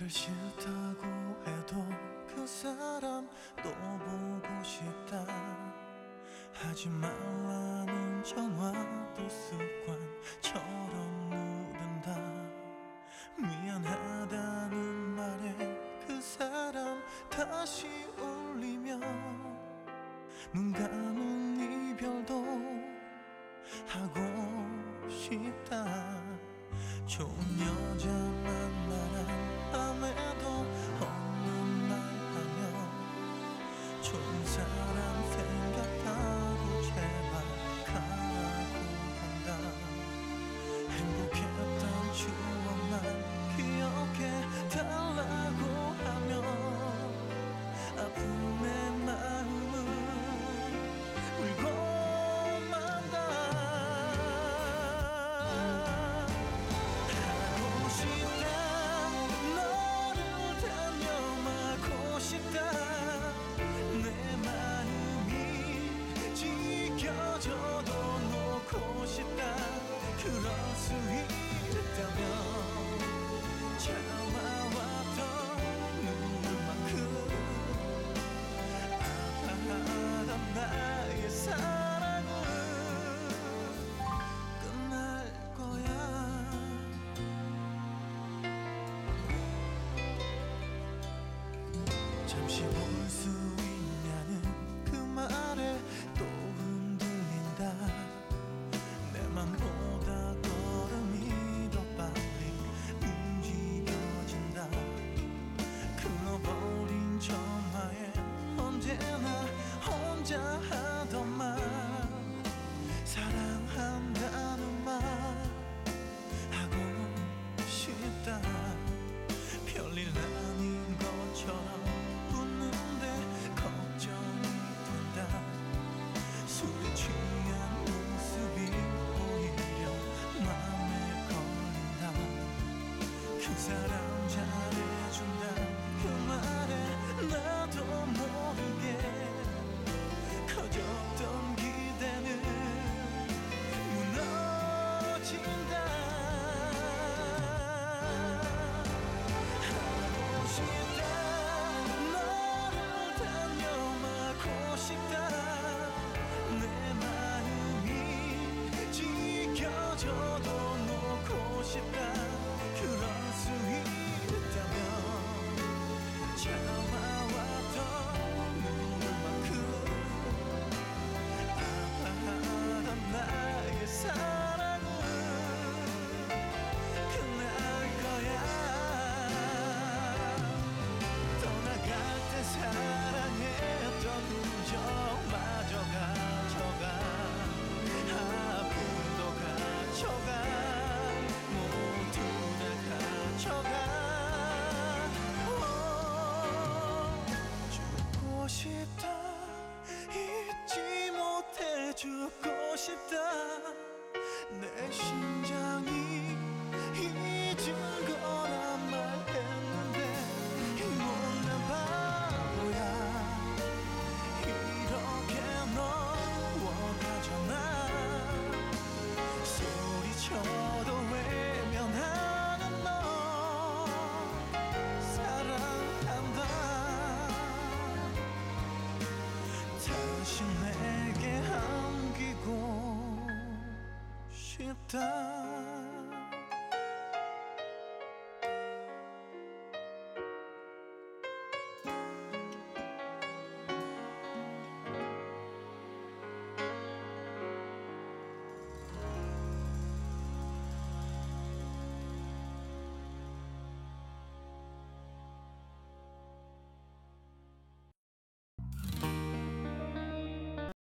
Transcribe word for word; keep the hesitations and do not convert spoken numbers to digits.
나를 싫다고 해도 그 사람 또 보고 싶다 하지 말라는 전화도 습관처럼 누른다. 미안하다는 말에 그 사람 다시 울리며 눈 감은 이별도 하고 싶다. 좋은 여자 만나란 밤에도 없는 말 하며 좋은 사람 생각하고 제발 가라고 한다. 행복했던 추억만 기억해 달라고 하며 아픈 내 마음은 울고 내 마음이 지켜져도 놓고 싶다. 그럴 수 있다면 참아왔던 눈물만큼 아파하던 나의 사랑은 끝날 거야. 잠시 볼 수 있냐는 그 말에 또 흔들린다. 내 맘보다 걸음이 더 빨리 움직여진다. 끊어버린 전화에 언제나 혼자 하던 말 사랑한다는 말 하고 싶다. 별일 아닌 것처럼 웃는데 걱정이 된다. 술에 취한 모습이 오히려 맘에 걸린다. 그 사람 잘해준다 그 말에 나도 모르게 커졌던 기대는 무너진다.